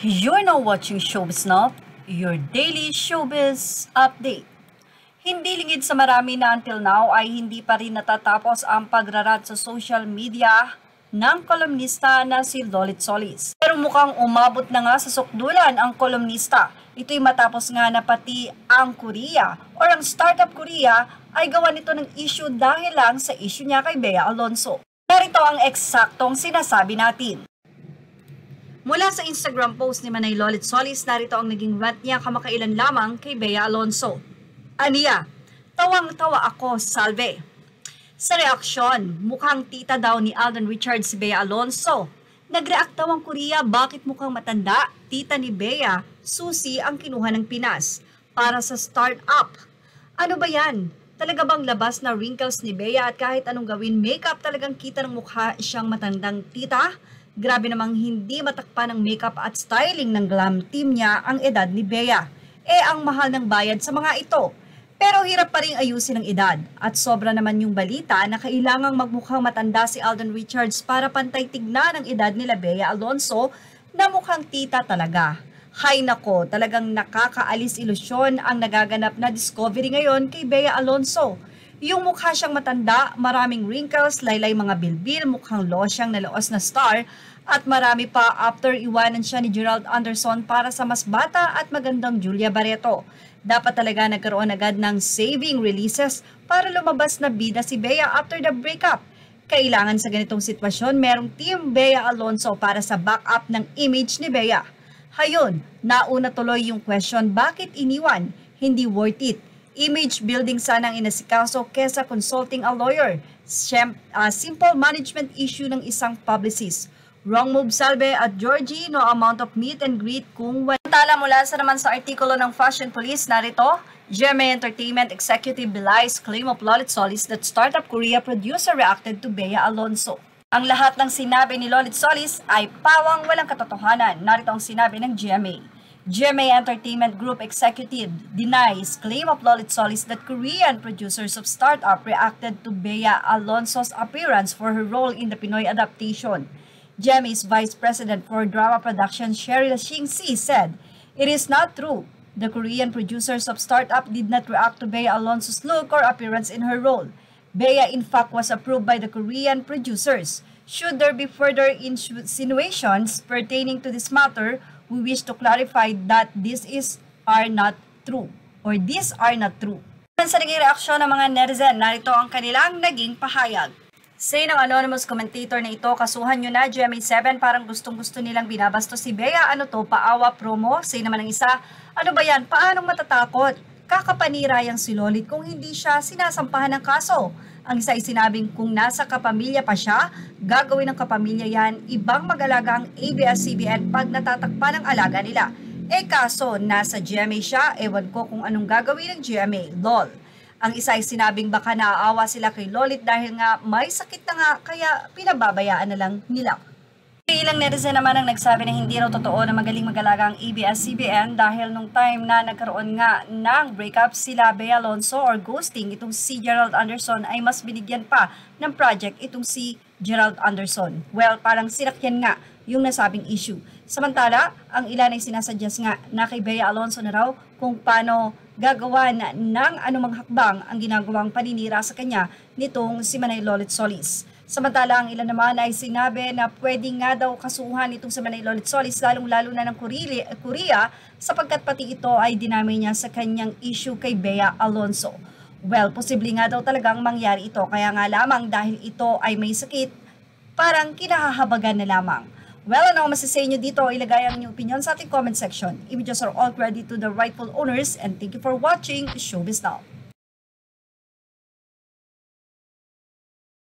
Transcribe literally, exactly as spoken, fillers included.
You're now watching Showbiz Now, your daily showbiz update. Hindi lingid sa marami na until now ay hindi pa rin natatapos ang pagrarat sa social media ng kolumnista na si Lolit Solis. Pero mukhang umabot na nga sa sukdulan ang kolumnista. Ito'y matapos nga na pati ang Korea o ang Startup Korea ay gawa nito ng issue dahil lang sa issue niya kay Bea Alonzo. Narito ang eksaktong sinasabi natin. Mula sa Instagram post ni Manay Lolit Solis, narito ang naging rant niya kamakailan lamang kay Bea Alonzo. Aniya, tawang-tawa ako, salve. Sa reaksyon, mukhang tita daw ni Alden Richards si Bea Alonzo. Nag-react daw ang Korea, bakit mukhang matanda? Tita ni Bea, susi ang kinuha ng Pinas para sa startup. Ano ba yan? Talaga bang labas na wrinkles ni Bea at kahit anong gawin makeup talagang kita ng mukha siyang matandang tita? Grabe namang hindi matakpan ng makeup at styling ng glam team niya ang edad ni Bea. Eh ang mahal ng bayad sa mga ito. Pero hirap pa rin ayusin ang edad. At sobra naman yung balita na kailangang magmukhang matanda si Alden Richards para pantay tignan ang edad nila Bea Alonzo na mukhang tita talaga. Hay nako, talagang nakakaalis ilusyon ang nagaganap na discovery ngayon kay Bea Alonzo. Yung mukha siyang matanda, maraming wrinkles, laylay mga bilbil, mukhang losyang nalaos na star, at marami pa after iwanan siya ni Gerald Anderson para sa mas bata at magandang Julia Barreto. Dapat talaga nagkaroon agad ng saving releases para lumabas na bida si Bea after the breakup. Kailangan sa ganitong sitwasyon, merong Team Bea Alonzo para sa backup ng image ni Bea. Hayon, nauna tuloy yung question, bakit iniwan? Hindi worth it. Image building sanang inasikaso kesa consulting a lawyer. Siyem, uh, simple management issue ng isang publicist. Wrong move salve at Georgie, no amount of meet and greet kung wala. Tala mula sa naman sa artikulo ng Fashion Police, narito, G M A Entertainment Executive belies claim of Lolit Solis that Startup Korea producer reacted to Bea Alonzo. Ang lahat ng sinabi ni Lolit Solis ay pawang walang katotohanan. Narito ang sinabi ng G M A. G M A Entertainment Group Executive denies claim of Lolit Solis that Korean producers of Startup reacted to Bea Alonzo's appearance for her role in the Pinoy adaptation. G M A's Vice President for Drama Production Cheryl Shing-si said, "It is not true. The Korean producers of Startup did not react to Bea Alonzo's look or appearance in her role. Bea in fact was approved by the Korean producers. Should there be further insinuations pertaining to this matter, we wish to clarify that this is are not true or these are not true." Sa naging reaksyon ng mga netizen, narito ang kanilang naging pahayag. Say ng anonymous commentator na ito, kasuhan nyo na G M A seven, parang gustong-gusto nilang binabasto si Bea, ano to, paawa promo? Say naman ng isa, ano ba yan, paanong matatakot? Kakapanirayang si Lolit kung hindi siya sinasampahan ng kaso. Ang isa ay sinabing kung nasa kapamilya pa siya, gagawin ng kapamilya yan, ibang mag-alaga ang A B S C B N pag natatakpan ang alaga nila. Eh kaso, nasa G M A siya, ewan ko kung anong gagawin ng G M A, lol. Ang isa ay sinabing baka naaawa sila kay Lolit dahil nga may sakit na nga kaya pinababayaan na lang nila. Ilang netizen naman ang nagsabi na hindi raw totoo na magaling mag-alaga ang A B S C B N dahil nung time na nagkaroon nga ng breakup sila Bea Alonzo or ghosting itong si Gerald Anderson ay mas binigyan pa ng project itong si Gerald Anderson. Well, parang sinakyan nga yung nasabing issue. Samantala, ang ilan ay sinasuggest nga na kay Bea Alonzo na raw kung paano gagawa na ng anumang hakbang ang ginagawang paninira sa kanya nitong si Manay Lolit Solis. Samantala, ang ilan naman ay sinabi na pwede nga daw kasuhan itong si Manay Lolit Solis lalong-lalo na ng Korea sapagkat pati ito ay dinamay niya sa kanyang issue kay Bea Alonzo. Well, posibleng nga daw talagang mangyari ito kaya nga lamang dahil ito ay may sakit, parang kinahahabagan na lamang. Well, ano ang masasay nyo dito? Ilagay ang inyong opinion sa ating comment section. Images are all credit to the rightful owners and thank you for watching Showbiz Now.